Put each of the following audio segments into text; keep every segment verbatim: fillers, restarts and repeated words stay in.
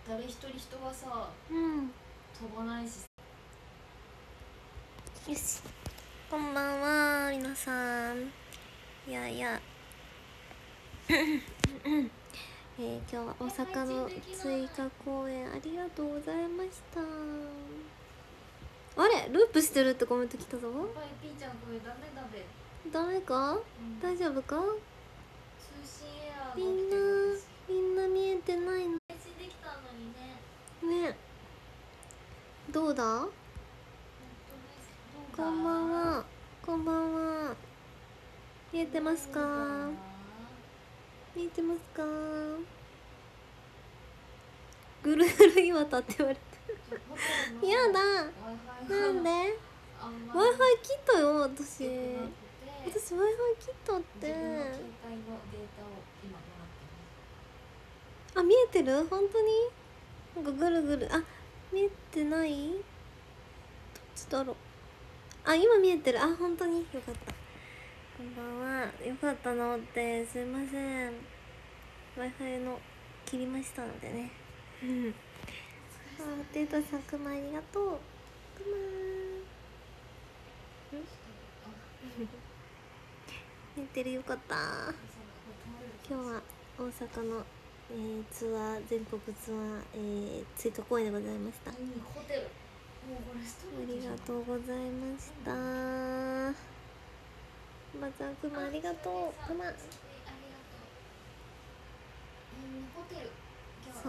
誰一人人がさ、 うん、 飛ばないし。 よし、こんばんは皆さん。いやいやえー、今日は大阪の追加公演ありがとうございました。あれループしてるってコメント来たぞ。 やっぱりピーちゃんこれダメだべ。 ダメか、うん、大丈夫か。 通信エラーみんなみんな見えてないの。 配信できたのにね。 ね、どうだ。こんばんは、こんばんは。見えてますか。見えてますか。ぐるぐる岩田って言われてるやだ、なんで Wi-Fi 切ったよ。私私 Wi-Fi 切ったって。あ、見えてる。本当になんかぐるぐる、あ、見えてない。どっちだろう。あ、今見えてる。あ、本当によかった。こんばんは。よかったのって、すいません。Wi-Fi の切りましたのでね。あ、データさん、くまありがとう。くまー。ん見えてる。よかった。今日は大阪の、えー、ツアー、全国ツアー、えー、追加公演でございました。ありがとうございました。まちゃん、くまありがとう。くまそう、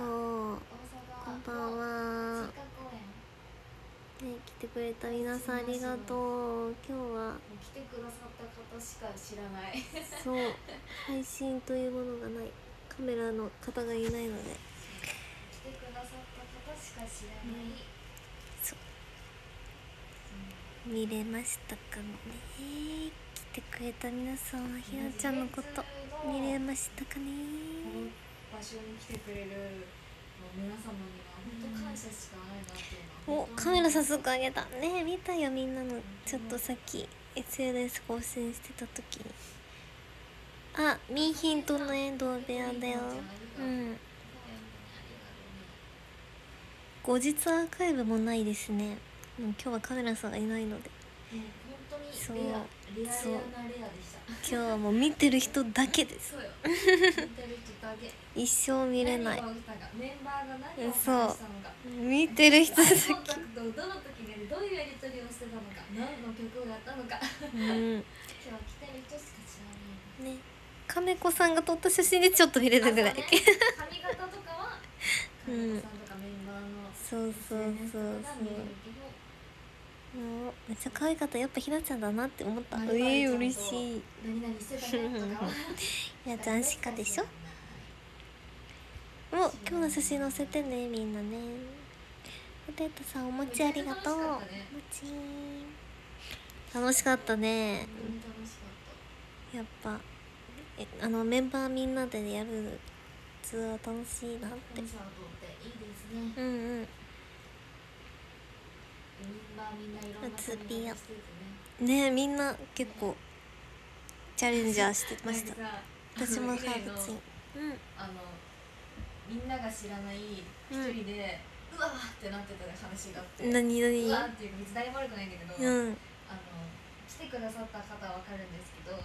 こんばんは。ね、来てくれた皆さんありがとう。今日は来てくださった方しか知らない。 そう、配信というものがない、カメラの方がいないので、来てくださった方しか知らない、うん、 そう、うん、見れましたかね。来てくれた皆さんはひなちゃんのこと見れましたかね。 場所に来てくれる皆様には本当感謝しかないなっていうのは、 お、カメラ早速あげたね。見たよ、みんなの。ちょっとさっき エスエヌエス 更新してた時に、あ、ミーヒントの遠藤部屋だよ。うん、後日アーカイブもないですね。もう今日はカメラさんがいないので、そう、そう、今日はもう見てる人だけです。一生見れない。そう、見てる人だけ。どの時にどういうやり取りをしてたのか、何の曲があったのか、うん、今日は来てる人しか知らないね。 亀子さんが撮った写真でちょっと見れるぐらい。 髪型とかは亀子さんとかメンバーの、 そうそうそうそう。もうめっちゃ可愛かった。やっぱひなちゃんだなって思った。ええー、嬉しい。ひなちゃんしかでしょ。お、今日の写真載せてね、みんなね。ポテトさん、お餅ありがとう。お餅楽しかったね。やっぱえあのメンバーみんなでやるツアー楽しいなって。うんうん。夏ピアね、みんな結構チャレンジャーしてました。私もハーブツイン、うん、 あのみんなが知らない一人で、うん、うわーってなってた話があって、 何何うわーっていうか別に誰も悪くないんだけど、うん、あの来てくださった方は分かるんですけど、うん、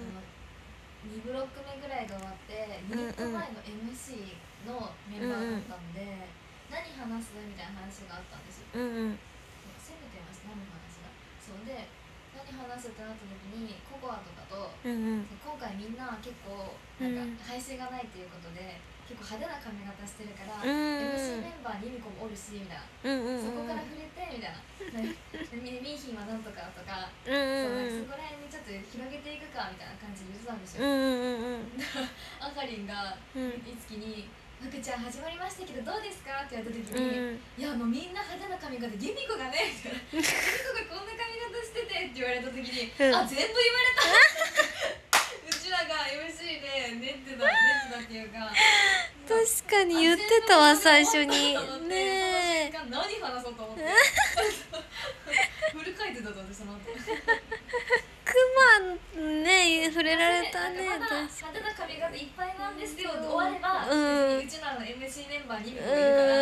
そのにブロック目ぐらいが終わってにネット前の エムシー のメンバーだったんで、うんうん、何話すみたいな話があったんですよ。うんうん、攻めてました、何の話が。そうで、何話すってなった時にココアとかと、うんうん、今回みんな結構なんか配信がないということで、結構派手な髪型してるから、うん、エムシー メンバーにミコもおるしみたいな、うんうんうん、そこから触れてみたいなミーヒンはなんとかとか、うんうん、そこら辺にちょっと広げていくかみたいな感じで言ってたんですよ。うんうんうん、あかりんがいつきに「ふくちゃん始まりましたけどどうですか?」って言われた時に「うん、いやもうみんな派手な髪型、ユミコがね」みたいな「ユミコがこんな髪型してて」って言われた時に「うん、あ、全部言われた」うちらが エムシー で練ってた練ってたっていうか、 確かに言ってたわ最初にねえ。 その瞬間何話そうと思ってフル回転だったんで、その後クマね、触れられたね。 まだ派手な髪型いっぱいなんですよ終われば、うん、うちらの エムシー メンバーにもいるから、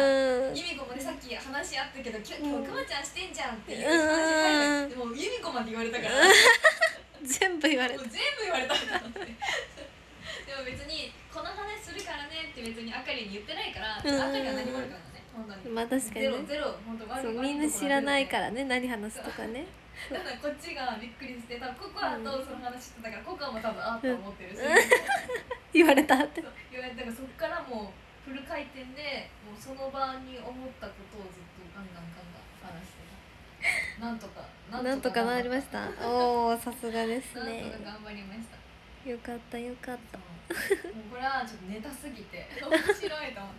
あったけど今日今日くまちゃんしてんじゃんっていう話でも由美子まで言われたから全部言われた、 もう全部言われたと思ってでも別にこの話するからねって別にあかりに言ってないから、あかりは何も悪かったね本当に。 まあ確かにね、 ゼロゼロ本当悪い、 そうみんな知らないからね、何話すとかね。 だからこっちがびっくりして、多分ココアとその話してたから、ココアも多分あっと思ってるし、 言われたって言われたから、そっからもうフル回転でもうその場に思ったことをずっとガンガンガンガン話してた。なんとかなんとかなりました。おお、さすがですなんね。 とか頑張りました。 よかったよかった。 もうこれはちょっとネタすぎて面白いと思って。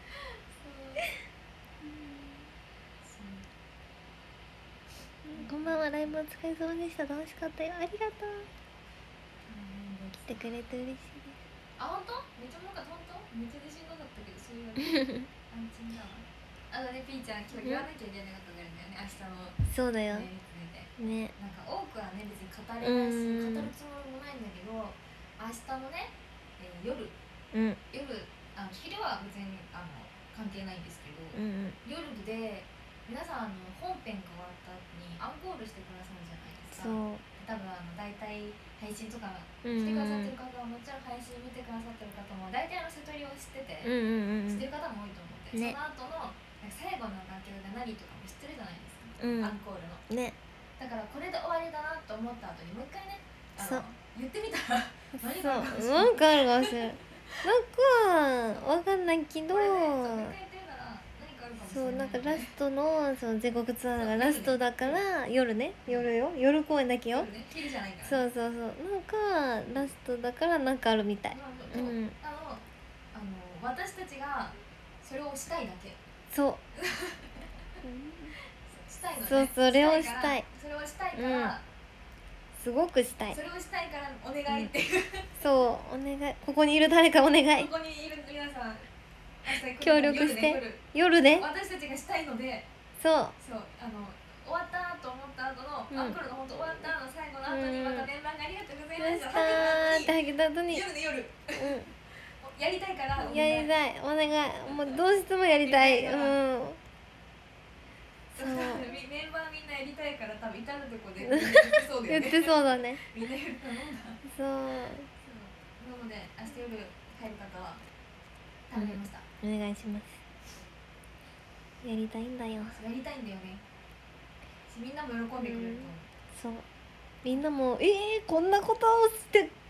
こんばんは、ライブお疲れ様でした。楽しかったよ。ありがとう。来てくれて嬉しいです。 あ、本当？めっちゃもかった、本当？めっちゃ自信なかったけど、そういうわけ。安心だわ。あのね、ピーちゃん、今日言わなきゃいけないことがあるんだよね、明日の。 そうだよ。 ね。なんか多くはね、別に語れないし、語るつもりもないんだけど、明日のね、えー、夜、 うん、 夜、あの昼は別にあの関係ないんですけど、 うんうん、 夜で皆さんあの本編が終わった後にアンコールしてくださるじゃないですか。 そう。 多分あの大体配信とか来てくださってる方はもちろん配信見てくださってる方も大体の瀬戸りを知ってて、 うんうんうん、 知ってる方も多いと思って、ね、その後の最後の楽曲が何とかも知ってるじゃないですか、うん、アンコールの、ね、だからこれで終わりだなと思った後にもう一回ね、あの言ってみたら何かあるかもしれない。 なんかわかんないけど、 これね、そうもう一回言ってみたらそう、なんかラストのその全国ツアーがラストだから夜ね、夜よ、夜公演だけよ。 昼じゃないから。 そうそうそう、なんかラストだからなんかあるみたい。 うん。あの、あの私たちがそれをしたいだけ。そう。したいのね。そう、それをしたい。それをしたいから。すごくしたい。それをしたいからお願いっていう。そう、お願い。ここにいる誰かお願い。ここにいる皆さん。協力して夜で私たちがしたいので、そうそうあの終わったと思った後の、うん、アンコールの本当終わったの最後の後にまたメンバーがありがとうございましたってあげた後に夜で夜、うん、やりたいからやりたいお願いもうどうしてもやりたいうんそうメンバーみんなやりたいから多分至るとこで言ってそうだよね言ってそうだねみんなやると思うんだそうなので明日夜帰る方は頼みました、うん、お願いしますやりたいんだよやりたいんだよねみんなも喜んでくれると思う、うん、そうみんなもえー、こんなことをしてう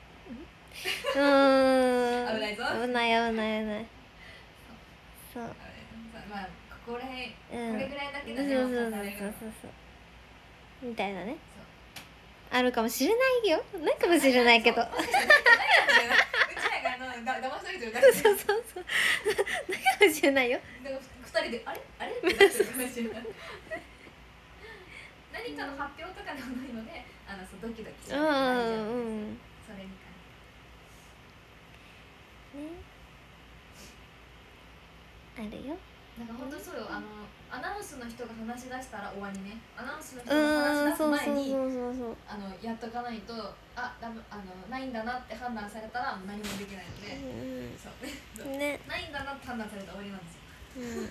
ーん危ないぞ危ない危ない危ないそうまあここらへん、うん、これぐらいだけだねそうそうそうそうそうみたいなねあるかもしれないよないかもしれないけどだ騙されてるだけそうそうそうないかもしれないよ二人であれあれってなってるかもしれない何かの発表とかでもないのであのそうドキドキして大丈夫です、うん、それに関してねあるよなんか本当そうよあのアナウンスの人が話し出したら終わりねアナウンスの人が話し出す前にあのやっとかないとあだあのないんだなって判断されたら何もできないので、うん、そうねねないんだなって判断されたら終わりなんですよ、うん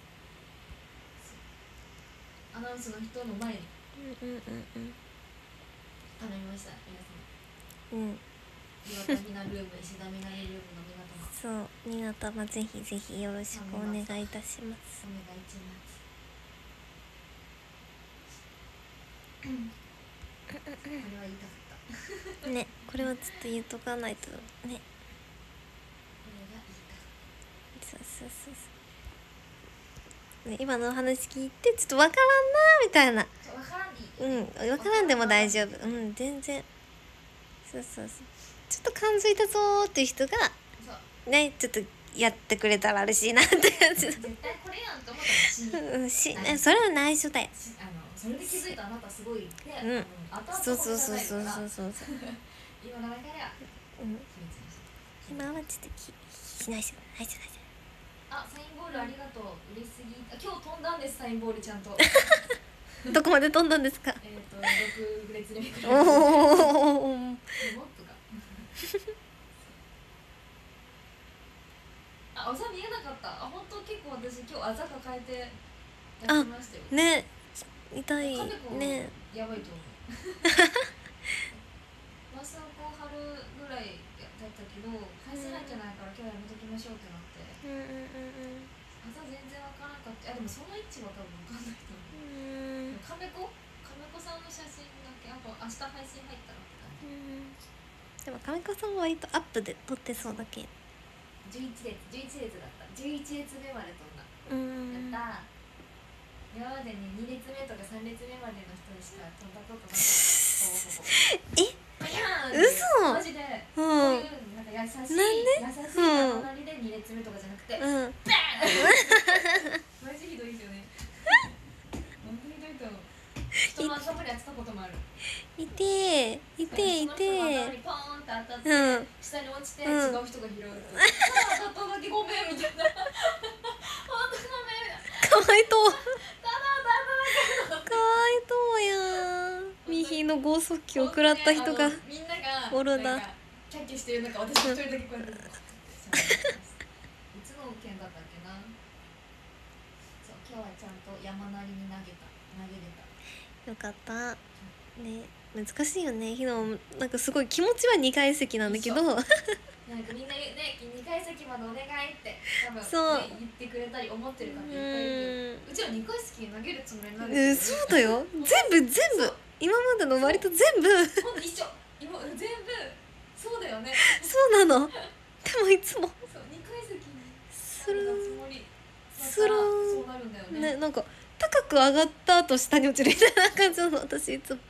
アナウンスの人の前にうんうんうんうん頼みました皆さんうん岩田みなルーム石田みなルームの皆様そう皆様ぜひぜひよろしくお願いいたしますお願いしますこれは言いたかったねこれはちょっと言っとかないとねこれが言いたそうそうそうそうね、今の話聞いてちょっとわからんなみたいなうんわからんでも大丈夫うん全然そうそうそうちょっと感づいたぞーっていう人がねちょっとやってくれたら嬉しいなってやつ絶対これやんと思ったらししそれは内緒だよあのそれで気づいたあなたすごいねうんそうそうそうそうそうそう今の中では今はちょっとき内緒内緒内緒あ、サインボールありがとう。嬉しすぎ。今日飛んだんです、サインボールちゃんと。どこまで飛んだんですか。えっと、六列目くらい。おお。もっとか。あ、あざ見えなかった。あ、本当結構私今日あざ抱えてやってましたよね、痛いね。 やばいと思うマスをこう貼るぐらいだったけど配信入ってないから今日やめときましょうってなって、うんうんうんうん、朝全然わからなかった。あ、でもその位置は多分わかんないと思う。カメコカメコさんの写真だけあと明日配信入ったらって感じ。 でもカメコさんは割とアップで撮ってそうだけ。 じゅういち列じゅういち列だった。じゅういち列目まで飛んだ。うんやったー。今までにに列目とかさん列目までの人しか飛んだことなかった。え嘘マジで、うん、こういうなんか優しい優しい隣でに列目とかじゃなくて、うん、バーンマジひどいですよね。本当にひどいと思う。人の頭に当てたこともある。 いてーいてーいてー。 頭にポーンって当たって、うん、下に落ちて、うん、違う人が拾う。ただ当たっただけごめんみたいな。本当ごめん。 かわいとう。 ただ当たっただけ。 かわいとうやん。ミヒの剛速球を食らった人がみんながおるな。 キャッキャしてる中、私一人だけこうやっていつの件だったっけな。そう、今日はちゃんと山なりに投げた投げれた。 よかったね。難しいよね。ひのなんかすごい気持ちはにかい席なんだけどなんかみんなね、にかい席までお願いって多分、ね、そう言ってくれたり思ってるからいっぱいいるけど、うちはにかい席に投げるつもりになるんですよ、ね、 そうだよ全部全部今までの割と全部ほんと一緒今全部そうだよねそうなの。でもいつもそうにかい席にするつもりするそうなるんだよね。 ね、なんか高く上がった後下に落ちるみたいな感じなの私いつも。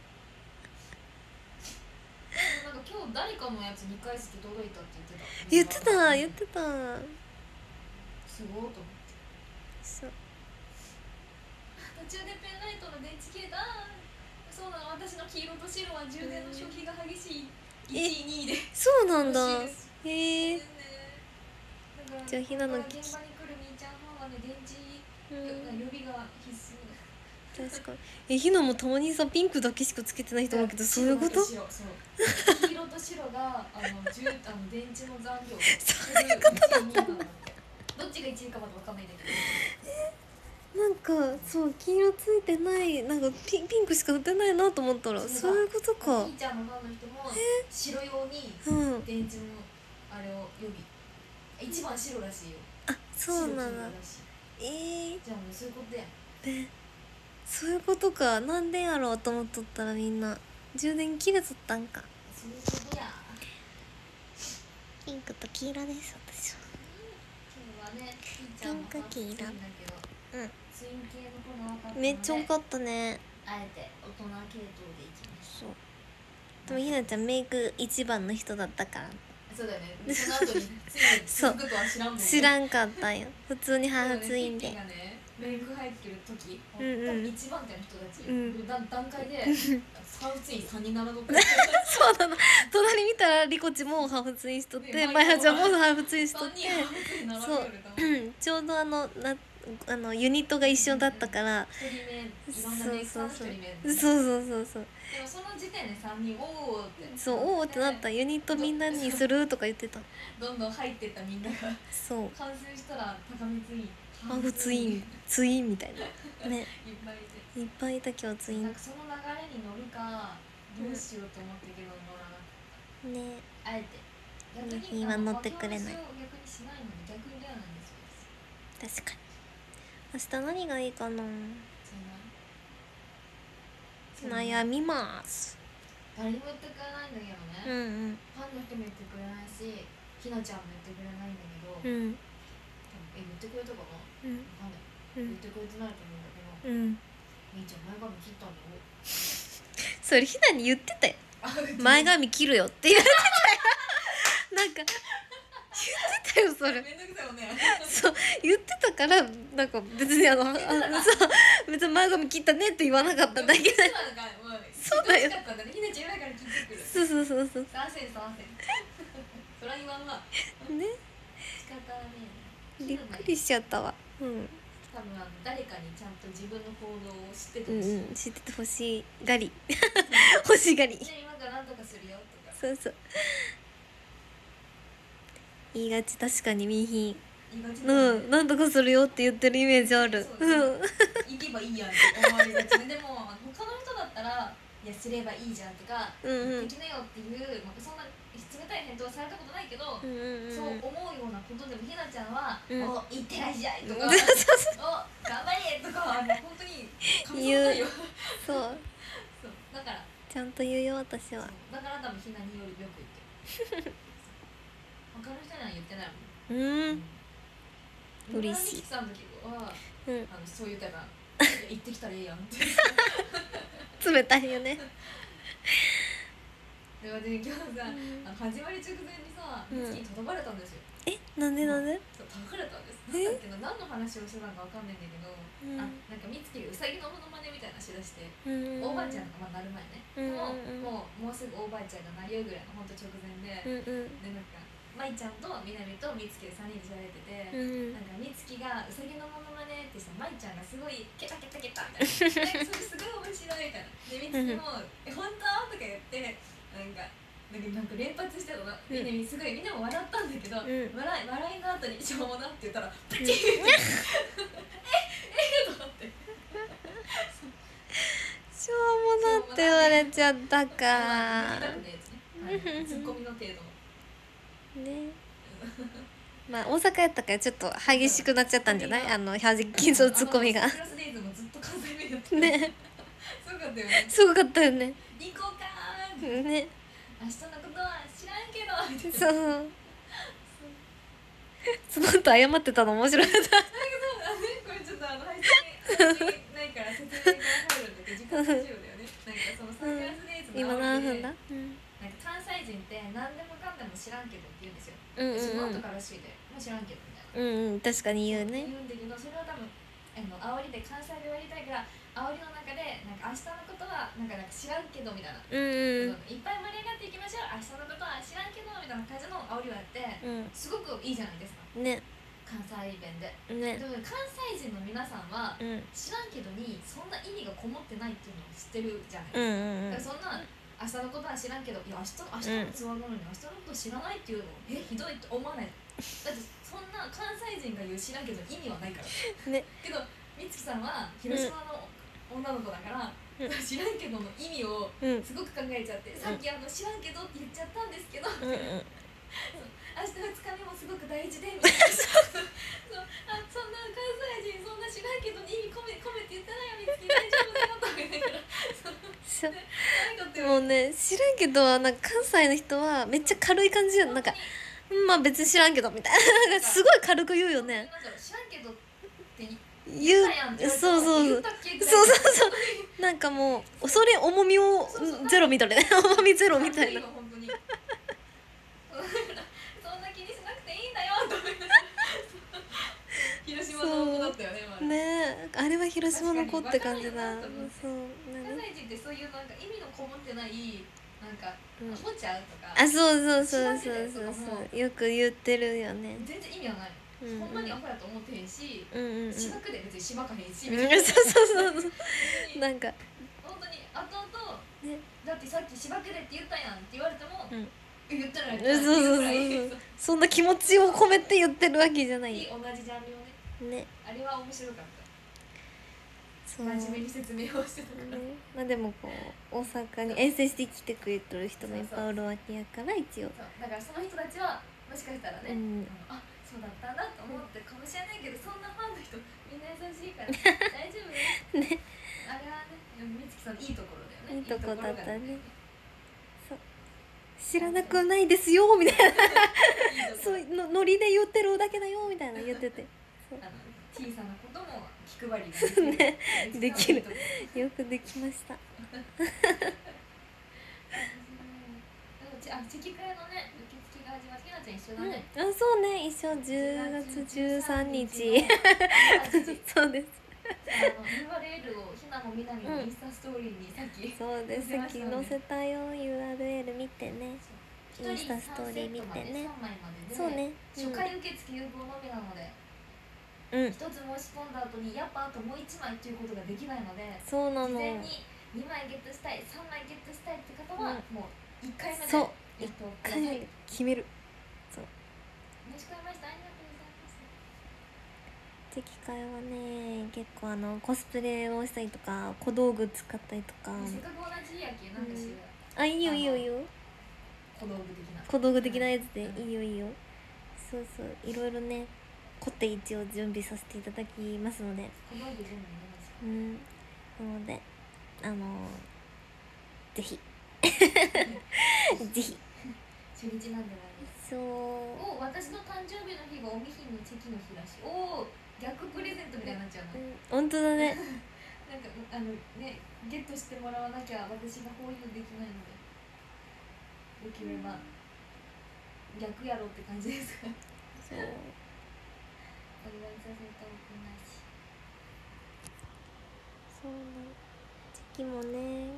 なんか今日誰かのやつにかい席届いたって言ってた言ってた言ってた。 すごいと思って。 そう途中でペンライトの電池切れた。そうなの、私の黄色と白は充電の消費が激しいいちいにいで。 そうなんだ。へえ。じゃあひなの現場に来るみーちゃんファンはね、電池予備が必須。 確かに。え、ひなもたまにさピンクだけしかつけてない人だけど、そういうこと？ そう黄色と白があのじゅうあの電池の残量そういうことだったんだ。 どっちがいちいかまだわかんないんだけど。 え、なんかそう黄色ついてないなんか ピ, ピンクしか売ってないなと思ったらそういうことか。 みーちゃんのファンの人も白用に電池のあれを予備。一番白らしいよ。 あ、そうなんだ。えー、じゃあもうそういうことやん。 ね、そういうことか。なんでやろうと思っとったらみんな充電切れとったんか。 そういうことや。 ピンクと黄色です私は。 今日はね、 ピンク黄色。うん。 ツイン系の子が多かったので。 めっちゃ多かったね。 あえて大人系統でいきましょう。 でもひなちゃんメイク一番の人だったから。 そうだよね。その後についに続くとは知らんもんね。 知らんかったよ。普通にハーフツインで。 メイク入ってる時、 うんうん、 一番手の人たち、うん、段階でハーフツインさんに並ぶそうなの。隣見たらリコチもハーフツインしとって、マイハちゃんもハーフツインしとって、そうちょうどあのなあのユニットが一緒だったから、 ひとりめいろんなメイクさんのひとりめ、 そうそうそうそう。 でもその時点でさんにんおおって、 そうおおってなった。ユニットみんなにするとか言ってた。 どんどん入ってったみんなが、そう完成したら高見ツイン、 ハーフツインツインみたいなね。 いっぱいいて、 いっぱいいた今日ツイン。 なんかその流れに乗るかどうしようと思ったけど乗らなかったね。あえて逆に今乗ってくれない。 逆にしないのに逆にレアなんですよ。 確かに。明日何がいいかな。悩みます。 誰も言ってくれないんだけどね、うんうん、ファンの人も言ってくれないし、ひなちゃんも言ってくれないんだけど、うん、え、言ってくれたかな、うん、わかんない、うん、言ってくれてないと思うんだけど、うん、みーちゃん前髪切ったんだよ。 それひなに言ってたよ。前髪切るよって言われてたよ。なんか言ってたよそれ。めんどくさいよね。そう言ってたからなんか別にあのあのさ別に前髪切ったねって言わなかっただけで。そうだよ。そうそうそうそう。 させんさせん。そら言わんわ。ね。仕方はね。 びっくりしちゃったわ。うん。 多分誰かにちゃんと自分の行動を知っててほしい。うん、知っててほしいがり。欲しがり。 今からなんとかするよとか。 そうそう。言いがち。確かにミーヒン、うん、なんとかするよって言ってるイメージある。うん。言行けばいいやんって思われがちで、でも他の人だったらいやすればいいじゃんとか、うんうん、できなよっていう、まあ、そんな冷たい返答はされたことないけど、うんうんうん、そう思うようなことでもひなちゃんは「うん、おいってらっしゃい」とか「お頑張れ」とかもう本当に神様だよそうそうだからちゃんと言うよ私は。 だから多分ひなによりよく言ってる他の人には言ってないもん。うん嬉しい。さんの時は、うん、あのそう言ったら行ってきたらいいやんって冷たいよねでもね今日さ、うん、あの始まり直前にさ美月に叩かれたんですよ。 えなんでなんで、うん、 叩かれたんです。なんだっけな何の話をしてたのかわかんないんだけど、うん、あなんか美月がウサギのモノマネみたいなしだして、うん、おばあちゃんがまあなる前ね、うん、もうもうもうすぐおばあちゃんがなりようぐらいのほんと直前で、うん、でなんか舞ちゃんとみなみと美月でさんにんで喋ってて、うん、なんか美月がウサギのモノマネってさ舞ちゃんがすごいケタケタケタみたいなそれすごい面白いみたいなで美月も「え本当?」とか言ってなんかなんかなんか連発してたの、みんなすごいみんなも笑ったんだけど、うん、笑い笑いの後に「しょうもな」って言ったらプチッええと思ってしょうもなって言われちゃったかツッコミの程度ねまあ大阪やったからちょっと激しくなっちゃったんじゃない？あの弾きのツッコミがクラスデイズもずっと関西弁だったねすごかったよねすごかったよね行こうかーね明日のことは知らんけどみたいなそうその後謝ってたの面白かったなんかそうだねこれちょっとあの配信ないから説明が入るんだけど時間大丈夫だよねなんかそのサングラスデイズの今何分だ？うんなんか関西人って何でもかんでも知らんけどって言うんですよ。うんうんうん。その後からしいでもう知らんけどみたいな。うんうん確かに言うね。 言うんだけどそれは多分あの煽りで関西でやりたいから煽りの中でなんか明日のことはなんかなんか知らんけどみたいな。うんうん。いっぱい盛り上がっていきましょう。明日のことは知らんけどみたいな感じの煽りをやって、うん、すごくいいじゃないですか。ね。関西弁で。ね。でも関西人の皆さんは、うん、知らんけどにそんな意味がこもってないっていうのを知ってるじゃないですか。うんうんうん、だからそんな明日のことは知らんけどいや明日明日のツアーなのに明日のこと知らないっていうのえひどいと思わない。だってそんな関西人が言う知らんけど意味はないからね。けど美月さんは広島の女の子だから、うん、知らんけどの意味をすごく考えちゃって、うん、さっきあの知らんけどって言っちゃったんですけど、うんうん、明日ふつかめもすごく大事でみたいなそうあそんな関西人そんな知らんけどに意味込め込めって言ってないよ美月大丈夫だよとか言いながらもうね知らんけどなんか関西の人はめっちゃ軽い感じやんなんかまあ別に知らんけどみたいなすごい軽く言うよね。 知らんけどって言うそうそうそうそうそうそうなんかもう恐れ重みをゼロみたいな重みゼロみたいなそんな気にしなくていいんだよと思いながら広島の子だったよねねあれは広島の子って感じだ。そう関西人ってそういうなんか意味のこもってないなんかアホちゃうとかあそうそうそうそうそうそうよく言ってるよね。 全然意味はない、うんうん、ほんまにアホやと思ってへんし、うんうんうん、しばくで別にしばかへんし、うん、そうそうそうなんか本当に後々、ね、だってさっきしばくでって言ったやんって言われても、うん、言ってないってそうそうそうそんな気持ちを込めて言ってるわけじゃない。 同じジャンルをね、ねあれは面白かった。真面目に説明をしてたから、ね、 まあでもこう大阪に遠征してきてくれてる人もいっぱいおるわけやから一応だからその人たちはもしかしたらね、うん、あそうだったんだと思ってかもしれないけど、そんなファンの人みんな優しいから大丈夫ねあれはね美月さんのいいところだよね。 いいとこだったね。そう知らなくないですよみたいなそうのノリで言ってるだけだよみたいな言っててあの小さなことも気配りがねできるよくできましたあチェキ会のね受付が始まってひなちゃん一緒だね、 うん、あそうね一緒じゅうがつじゅうさんにちそうですあの ユーアールエル をひなもみなみのインスタストーリーにさっき、 うん、そうですさっき載せたよ ユーアールエル 見てねインスタストーリー見てねそうね、 うん、初回受付有効のみなのでうん、一つ申し込んだ後にやっぱあともう一枚っていうことができないのでそうなの事前ににまいゲットしたいさんまいゲットしたいって方は、うん、もういっかいめでやっとください。 決めるそう申し込みましたありがとうございます的会はね結構あのコスプレをしたりとか小道具使ったりとか。 せっかく同じやけなんかしよう、 あ、いいよいいよいいよ。 小道具的な小道具的なやつで、 うん、 いいよいいよ。そうそう、いろいろね凝って一応準備させていただきますので。 小道具全部入れますうん、なのであのー、ぜひぜひ初日なんでないです。 そうお、私の誕生日の日がおみひんのチェキの日らしい。おお、逆プレゼントみたいになっちゃうの、 うん、本当だねなんかあのね、ゲットしてもらわなきゃ私がこういうできないので、できれば逆やろって感じですかそうお祝いさせておくなし。 そうなチェキもね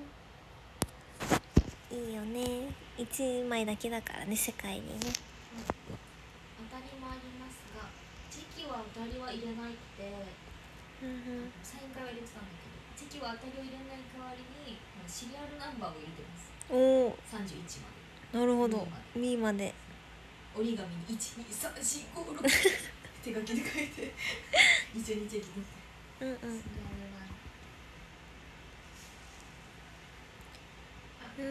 いいよね。いちまいだけだからね、世界にね、うん、 当たりもありますが、チェキは当たりは入れないって、 うんうん、 サイン会は入れてたんだけど、チェキは当たりを入れない代わりにシリアルナンバーを入れてます。 おお、 さんじゅういちまで。 なるほど、ミーまで折り紙にいちにさんしごろく手書きで書いて一緒にチェキ取って、 うんうん、うん、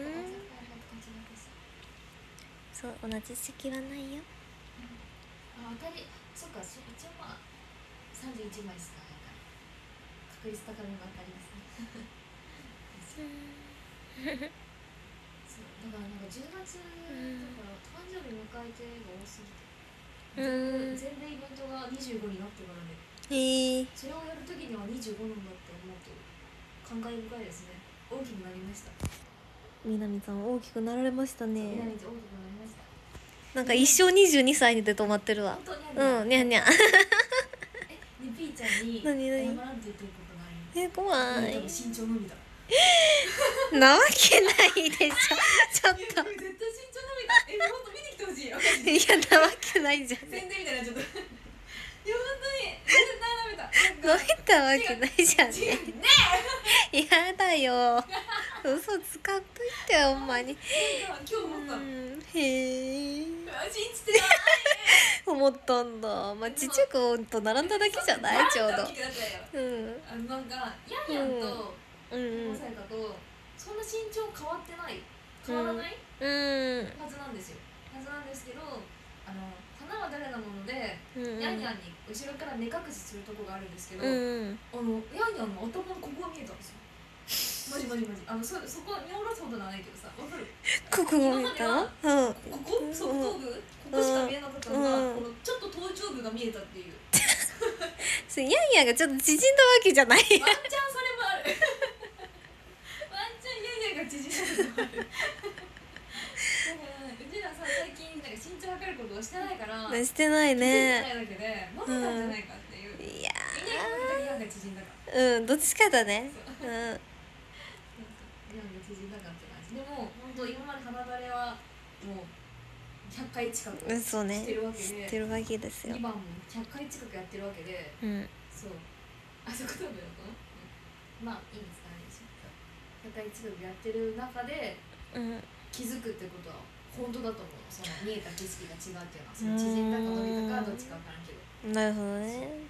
そう同じ席はないよ、 うん、あ、当たり、そっか、そ一応まあさんじゅういちまいしかないから確率高めの当たりですねそうだからなんかじゅうがつだから誕生日迎えてが多すぎて、うん、全米イベントがにじゅうごになってからね、 へえ、 それをやるときにはにじゅうごなんだって思うと感慨深いですね。大きくなりました。 みなみさん大きくなられましたね。 みなみちゃん大きくなりました。 なんか一生にじゅうにさいにで止まってるわ。 本当にうん、にゃんにゃんえ、ね、ピーちゃんに謝らんと言ってることがある。 え、怖い。 多分身長のみだ。 なわけないでしょ。ちょっと。 絶対身長のみだ。え、もっと見に来てほしい。 いや、なわけないじゃん。 宣伝みたいなちょっと。いや、本当に絶対ダメだ。 伸びたわけないじゃんね。 ねえ。やだよ。嘘つかんといてよ、ほんまに。 今日思った。 へえ。 信じてない。 思ったんだ。まあ、ちっちゃくと並んだだけじゃない、ちょうど。 うん。あのなんかヤンヤンとモサイカとそんな身長変わってない、変わらないはずなんですよ。はずなんですけど、あの花は誰なもので、ヤンヤンに後ろから目隠しするとこがあるんですけど、あのヤンヤンの頭のここが見えたんですよ。マジマジマジ、あの そ, そこ見下ろすほどないけどさ、わかる？ ここが見えた？うん。 ここ側頭部、ここしか見えなかったのが、このちょっと頭頂部が見えたっていう。 それヤンヤンがちょっと縮んだわけじゃない。 ワンチャンそれもある。ワンチャンヤンヤンが縮んだこともある。だからうちらさ、最近なんか身長測ることをしてないから。 してないね。 気づいてないだけで伸びたんじゃないかっていう。いやー。ヤンヤンが縮んだから。 うん、どっちかだね。うん。 ヤンが縮んだかって感じ。でも本当今まで花だれはもうひゃっかい近くしてるわけで、 してるわけですよ。 にばんもひゃっかい近くやってるわけで、うん、そう、あそこ多分だと、うん、まあいいんですかね、ひゃっかい近くやってる中で、うん、気づくってことは本当だと思う。その見えた景色が違うっていうのは、その縮んだか伸びたかどっちか分からんけど。 なるほどね。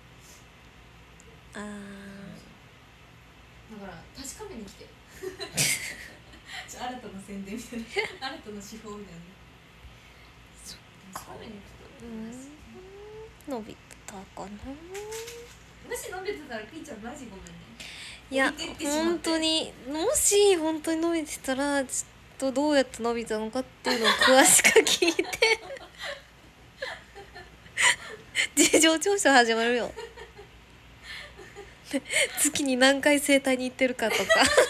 ああ。 だから確かめに来て。新たな宣伝みたいな、新たな手法みたいな。確かめに来て。 伸びたかな。 もし伸びてたらピーちゃんマジごめんね。 いや本当に、もし本当に伸びてたらちょっとどうやって伸びたのかっていうのを詳しく聞いて事情聴取始まるよ。月に何回整体に行ってるかとか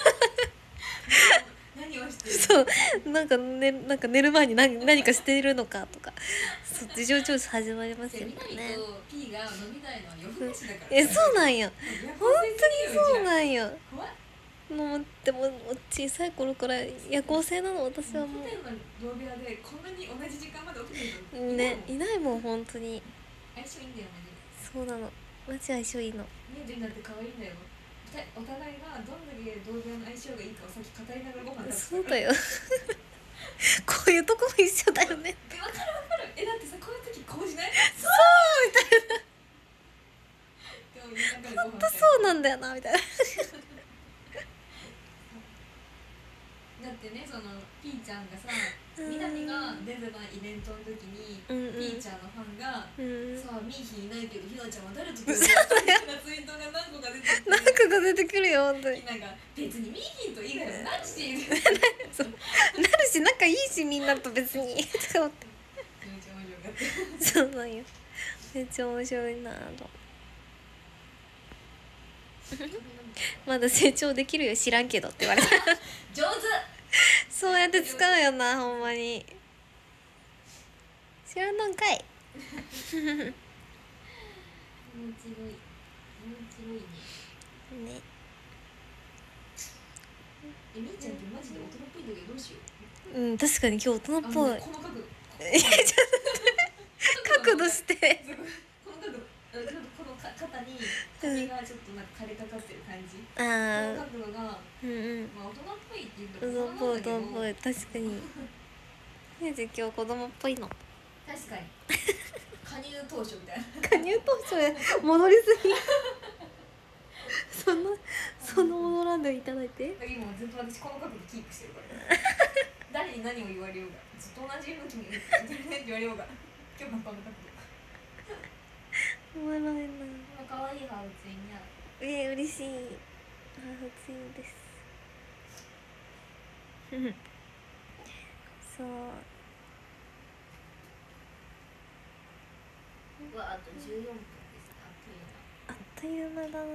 何をしてる？ そうなんか、ね、なんか寝る前に 何, 何かしているのかとか、そう事情聴取始まりますよね。 みなみと P が飲みたいのは夜更かしだから。 え、そうなんよ。本当にそうなんよ。 怖い。 もうでも小さい頃から夜行性なの、私はもう。 ホテルの同部屋でこんなに同じ時間まで起きてるのね、いないもん本当に。 相性いいんだよマジで。 そうなの。マジ相性いいの。 見えてるんだって可愛いんだよ。お互いがどんだけ同部屋の相性がいいかをさっき語りながらご飯食べてた。そうだよ。 こういうとこも一緒だよね。 え、わかるわかる。え、だってさ、こういう時こうじない？ そうみたいな。 なんだよなみたいなだってね、そのピーちゃんがさ、みなみが出てたイベントの時に、うんうん、ピーちゃんのファンが、うん、さあミーヒーいないけどひなちゃんは誰と来るのみたいなツイートが何個か出てくる。 何個か出てくるよ本当に。 ひなが別にミーヒーと以外はなるしそうなるし仲いいしみんなと別にと思って。 めっちゃ面白かった。 そうなんよ。めっちゃ面白いなと。まだ成長できるよ知らんけどって言われた。 上手。 そうやって使うよなほんまに。知らんのんかい。 面白い面白いね。ね。え、みーちゃんってマジで大人っぽいんだけどどうしよう。うん、確かに今日大人っぽい。この角度。 角度して。 この角度。この肩に髪がちょっとなんか枯れかかってる感じ。ああ。この角度が、うんうん。まあ大人っぽいっていうのも大人っぽい確かに。ねじ今日子供っぽいの。 確かに。加入当初みたいな。 加入当初へ戻りすぎ。そんなその戻らんでいただいて。 今ずっと私この角度キープしてるから。誰に何を言われようが、ずっと同じ向きに言われようが、今日もこの角度。 おもろいな。 可愛いハーフツインや。 えー、嬉しい。ハーフツインです。そう。 うわ、あとじゅうよんぷんですね。 あっという間。あっという間だな。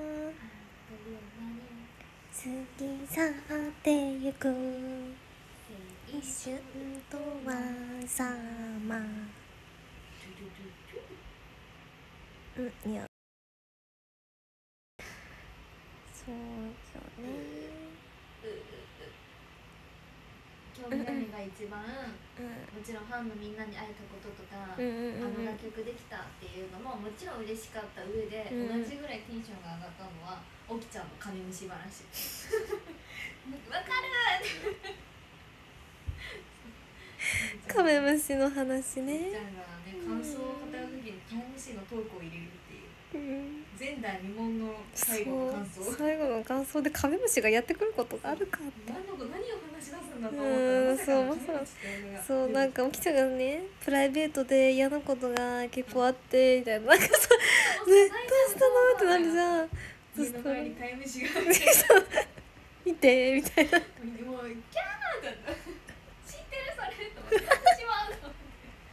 過ぎ去ってゆく一瞬とはさま。うん、いや。そう今日ね。 今日みなみが一番、うん、もちろんファンのみんなに会えたこととか、うんうんうんうん、あの楽曲できたっていうのももちろん嬉しかった上で、うん、同じぐらいテンションが上がったのはおきちゃんのカメムシ話。わかるカメムシの話ね。 おきちゃんがね、感想を語るときにカメムシのトークを入れるっていう、うん、前代未聞の最後の感想。 最後の感想でカメムシがやってくることがあるかって。 何の何を話し出すんだと思ったら、まさかのカメムシって。そうなんかおきちゃんがねプライベートで嫌なことが結構あってみたいな、なんかさずっとしたなってなるじゃん。 家の前にカメムシが見てみたいな。 もうキャーだった知ってるそれと思ってしまうの。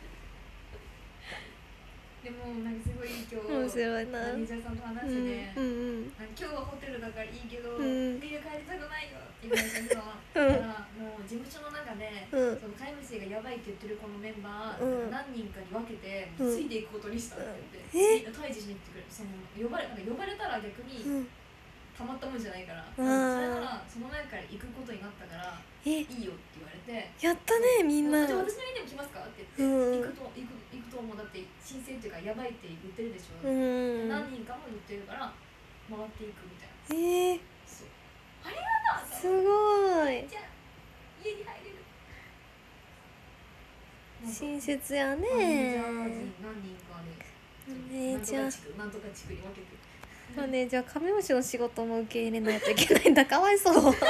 でもなんかすごい今日面白いな。 マネージャーさんと話してて、 うんうんうん、 今日はホテルだからいいけど、うん、家帰りたくないよって言われた人は、うん、だからもう事務所の中で、うん、その飼い主がやばいって言ってるこのメンバー、うん、何人かに分けてついていくことにしたって言って、うん、みんな退治しに行ってくれる。その呼ばれなんか呼ばれたら逆に、うん、たまったもんじゃないから、それならその前から行くことになったからいいよって言われて、 やったねみんな。 じゃあ私の家でも来ますかって言って、うん、行くと行く行くと思う。だって申請っていうかやばいって言ってるでしょ、うん、何人かも言ってるから回っていくみたいな。えー、そうありがとう。 すごい。 じゃあ家に入れる。 親切やね。 マネージャー陣何人かで、マネージャーなんとか地区に分けて。 マネージャーカメムシの仕事も受け入れないといけないんだ。かわいそう。確か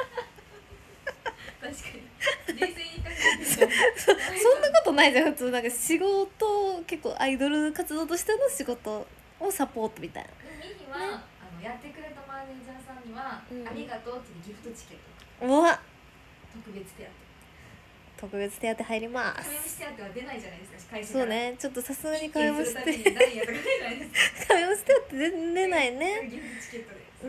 に冷静に考えてそ, そんなことないじゃん。普通なんか仕事結構アイドル活動としての仕事をサポートみたいな。 ミヒは、ね、あのやってくれたマネージャーさんには、うん、ありがとうってギフトチケット。 うわ。 特別手当。 特別手当入ります。 カメムシ手当は出ないじゃないですか。会社そうね。ちょっとさすがにカメムシ手当。カメムシ手当出ないね。 ギフトチケットで。うん。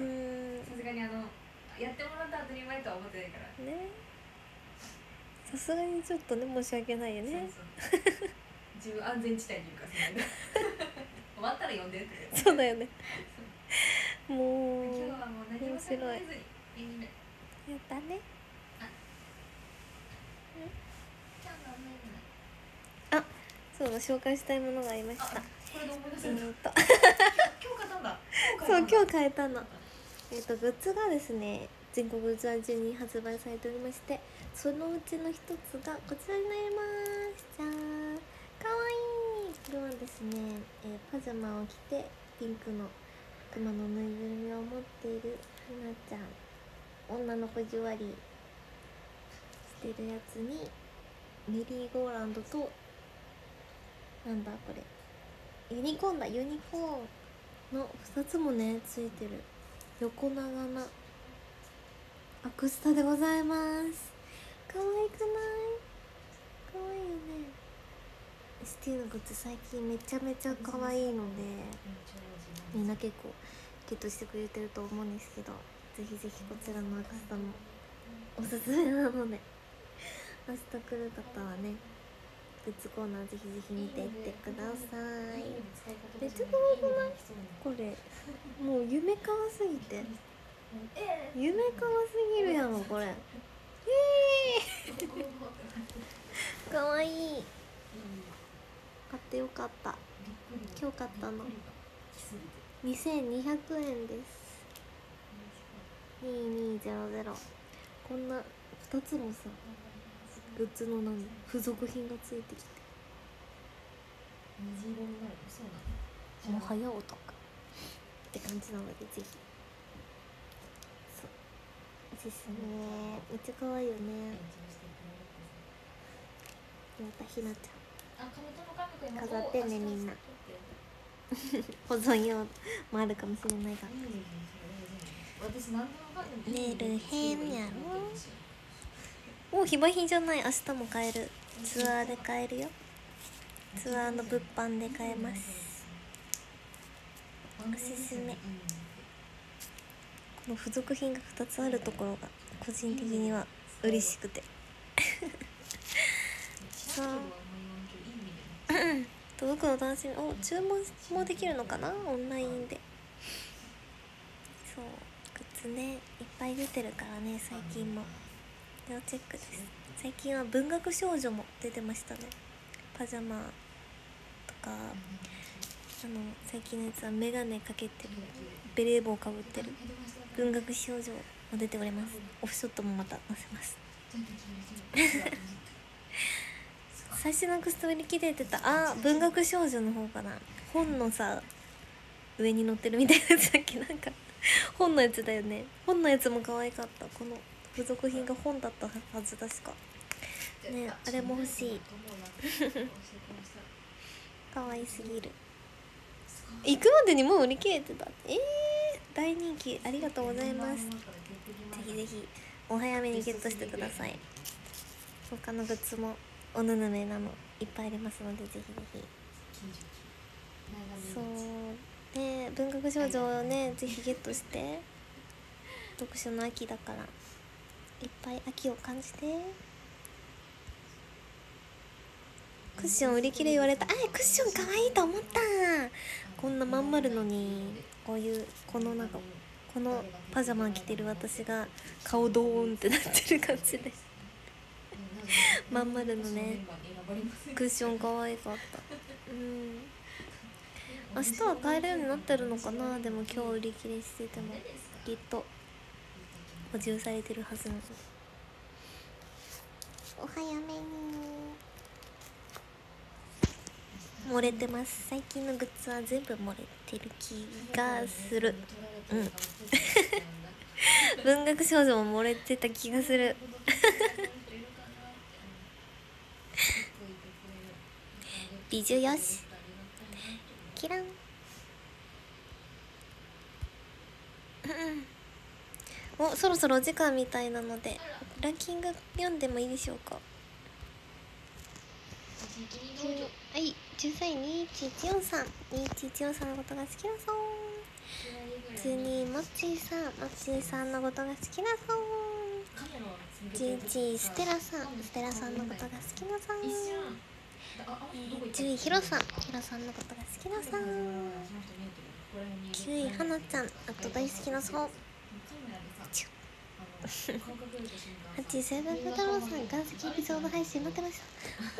さすがにあのやってもらったら当たり前とは思ってないから。ね。さすがにちょっとね申し訳ないよね。そうそう自分安全地帯にいるからそ終わったら呼んでって。 そうだよね。もう今日はもう何も考えずにやったね。あ、そうだ紹介したいものがありました。これで思い出せる。今日買ったんだ。 そう今日買えたの。えっとグッズがですね全国ツアー中に発売されておりまして、そのうちの一つがこちらになります。じゃーん、かわいい。これはですね、えー、パジャマを着てピンクのクマのぬいぐるみを持っているひなちゃん、女の子じゅわりしてるやつにメリーゴーランドと、なんだこれ、ユニコーンだ、ユニコーンのふたつもねついてる横長なアクスタでございます。可愛くない？可愛いよね。 エスティー のグッズ最近めちゃめちゃ可愛いので、みんな結構ゲットしてくれてると思うんですけど、ぜひぜひこちらのアクスタもおすすめなので、明日来る方はねグッズコーナーぜひぜひ見ていってください。めっちゃ可愛くない？これもう夢かわすぎて夢かわすぎるやろこれ。えーかわいい。買ってよかった。今日買ったのにせんにひゃくえんです。にせんにひゃく。こんなふたつもさグッズの何付属品がついてきて、 虹色になる。そうなの。 もはやお得って感じなので、ぜひ。そうおすすめ。めっちゃ可愛いよね。またひなちゃん飾ってね、みんな保存用もあるかもしれないが。寝るへんやろ。お、非売品じゃない。明日も買える。ツアーで買えるよ。ツアーの物販で買えます。おすすめ。この付属品がふたつあるところが個人的には嬉しくてそう届くの楽しみ。お、注文もできるのかな、オンラインで。そうグッズねいっぱい出てるからね、最近も要チェックです。最近は文学少女も出てましたね。パジャマとか、あの最近のやつはメガネかけてる、ベレー帽かぶってる文学少女も出ております。オフショットもまた載せます最初のクスト売り切れてた。あ、文学少女の方かな。本のさ上に載ってるみたいなやつだっけ。なんか本のやつだよね。本のやつも可愛かった。この付属品が本だったはず確かね。あれも欲しい可愛すぎる。行くまでにもう売り切れてた。えー、大人気ありがとうございます。ぜひぜひお早めにゲットしてください。他のグッズもおぬぬめなのいっぱいありますので、ぜひぜひ。そうね、文学少女をねぜひゲットして。読書の秋だからいっぱい秋を感じて。クッション売り切れ言われた。あ、クッション可愛いと思った。こんなまん丸のにこういうこのなんかこのパジャマ着てる私が顔ドーンってなってる感じでまん丸のねクッション可愛かった。うん明日は買えるようになってるのかな。でも今日売り切れしててもきっと補充されてるはずなのでお早めに。漏れてます。最近のグッズは全部漏れてる気がする。うん文学少女も漏れてた気がする美女よしキランお、そろそろお時間みたいなのでランキング読んでもいいでしょうか。はい、じゅうさんいにいちいちよんさん、にいちいちよんさんのことが好きなさん。じゅうにいもっちーさん、もっちーさんのことが好きなさん。じゅういちいステラさん、ステラさんのことが好きなさん。えー、じゅういひろさん、ひろさんのことが好きなさん。きゅういはなちゃん、あと大好きなさん。はちいセブンブ太郎さん、岩石エピソード配信待ってました。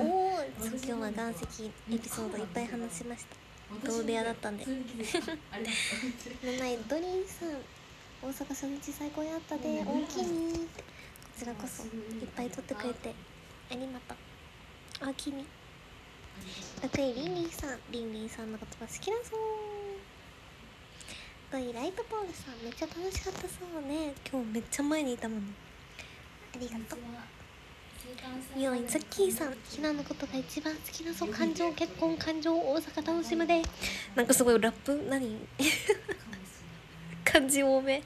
おお、今日は岩石エピソードいっぱい話しました。同部屋だったんでなないドリーさん、大阪初日最高やったで、大きに。こちらこそいっぱい撮ってくれてありがとう。大きに。あくいりんりんさん、りんりんさんのことが好きだそう。 といライトポールさんめっちゃ楽しかったそうね。今日めっちゃ前にいたもんね。ありがとう。みおいザッキーさん、ひなのことが一番好きなそう、感情結婚感情大阪楽しむで。なんかすごいラップ何漢字多め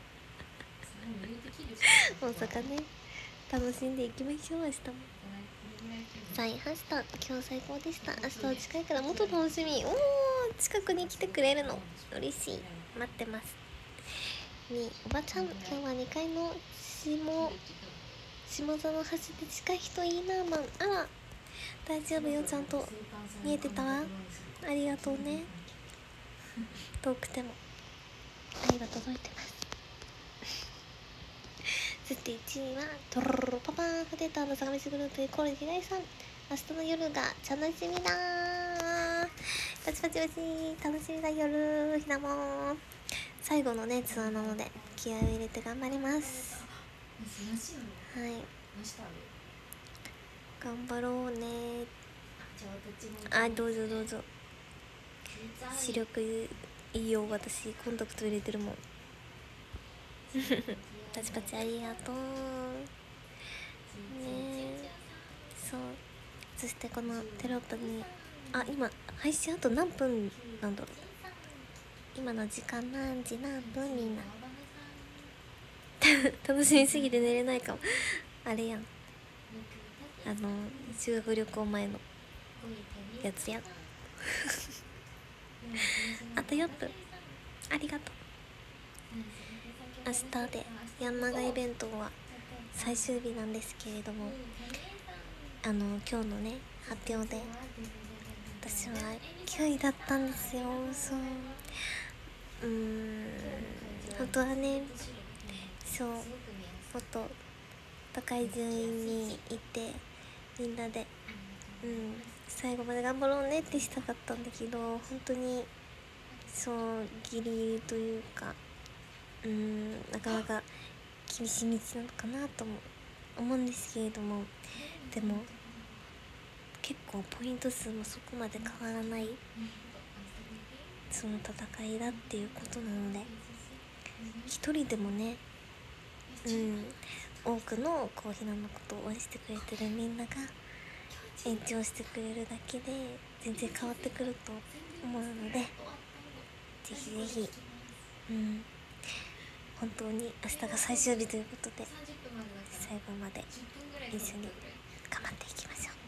大阪ね、楽しんでいきましょう。明日もさいはした、今日最高でした。明日は近いからもっと楽しみ。おー、近くに来てくれるの嬉しい。待ってます。におばちゃん、今日はにかいの下下座の橋で近い人いいなマン。あら大丈夫よ、ちゃんと見えてたわ。ありがとうね。遠くても愛が届いてます。そしていちいはトロロロパパーンフデーターの坂道グループでコール平井さん、明日の夜が楽しみだー。パチパチパチ楽しみだ夜。ひなもー最後のねツアーなので気合を入れて頑張ります。はい、頑張ろうね。あ、どうぞどうぞ。視力いいよ、私コンタクト入れてるもんパチパチありがとうね。そう、そしてこのテロップに、あ、今配信あと何分なんだろう。今の時間何時何分みんな楽しみすぎて寝れないかもあれやん、あの修学旅行前のやつやあとよっぷん、ありがとう。明日でヤンマガイベントは最終日なんですけれども、あの今日のね発表で私はきゅういだったんですよ。そう、うーん本当はね、そうもっと高い順位に行ってみんなで、うん、最後まで頑張ろうねってしたかったんだけど、本当にそうギリギリというか、うーんなかなか厳しい道なのかなとも思うんですけれども、でも結構ポイント数もそこまで変わらないその戦いだっていうことなので、一人でもね、うん多くのこうひなのことを応援してくれてるみんなが延長してくれるだけで全然変わってくると思うので、ぜひぜひ、うん、本当に明日が最終日ということで最後まで一緒に頑張っていきましょ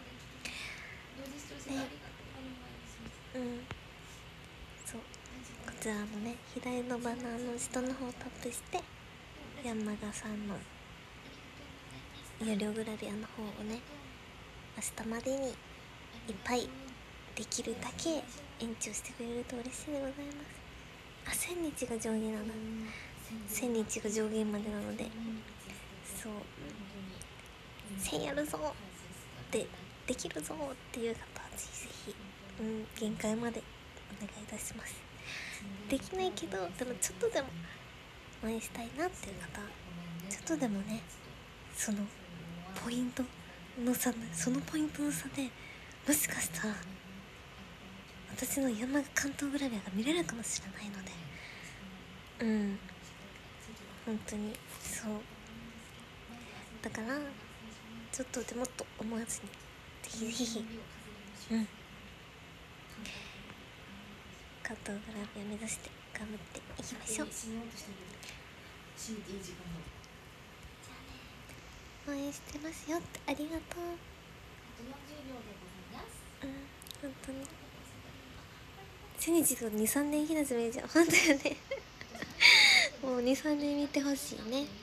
う。で、うん、そうこちらのね左のバナーの下の方をタップしてヤンマガさんの有料グラビアの方をね明日までにいっぱいできるだけ延長してくれると嬉しいでございます。あ、せんにちが上限なの、せんにちが上限までなので、そうせんやるぞってできるぞっていう方はぜひぜひ、うん、限界までお願いいたします。できないけどでもちょっとでも応援したいなっていう方はちょっとでもね、そのポイントの差、そのポイントの差でもしかしたら私のヤンマガ関東グラビアが見れるかもしれないので、うん本当にそうだからちょっとでもっと思わずにぜひぜひ、うん関東グラビア目指して頑張っていきましょう。応援してますよってありがとう。うん本当にせんにちとかにさんねんひなじめじゃん本当よねもうにさんねん見てほしいね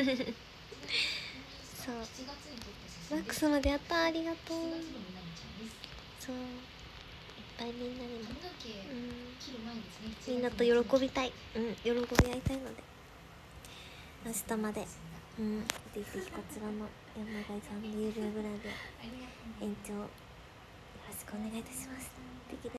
そうマックスまでやった、ありがとう。そういっぱいみんなにも、うん、みんなと喜びたい、うん喜び合いたいので明日まで、うん、ぜひぜひこちらのヤンマガイさんの有料グラビア延長よろしくお願いいたします。できる